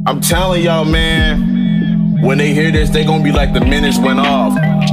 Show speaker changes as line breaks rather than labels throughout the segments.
I'm telling y'all, man, when they hear this, they gonna be like the Menace went off.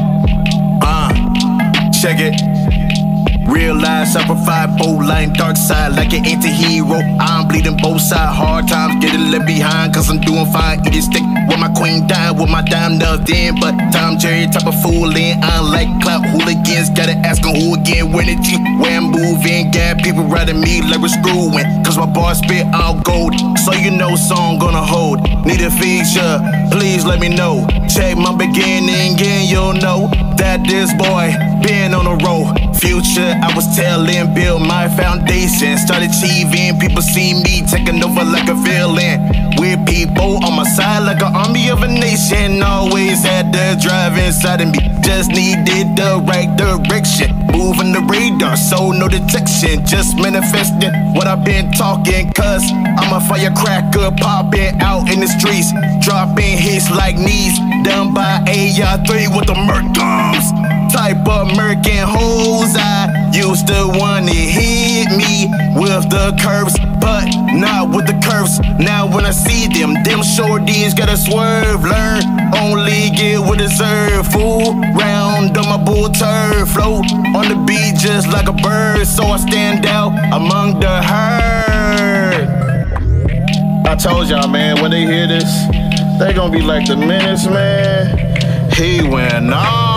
Check it. Real life, simplified, bold line, dark side like an anti-hero. I'm bleeding both sides, hard times getting left behind, cause I'm doing fine. Eat a stick with my queen dying, with my dime nubbed in. But Tom Jerry type of fool in, I like clout hooligans. Gotta ask them who again, when did you, where I'm moving. Got people riding me like we're screwing, cause my bars spit all gold. So you know song gonna hold. Need a feature, please let me know. Check my beginning and you'll know that this boy been on the road. Future, I was telling, build my foundation. Started achieving, people see me taking over like a villain. With people on my side like an army of a nation. Always had the drive inside of me, just needed the right direction. Moving the radar, so no detection. Just manifesting what I've been talking, cause I'm a firecracker popping out in the streets. Dropping hits like knees, done by AR3 with the murk guns. Type of American hoes I used to wanna hit me with the curves, but not with the curves. Now when I see them shorties gotta swerve. Learn, only get what deserve. Fool round on my bull turf, float on the beat just like a bird, so I stand out among the herd. I told y'all, man, when they hear this, they gonna be like the Menace, man. He went on.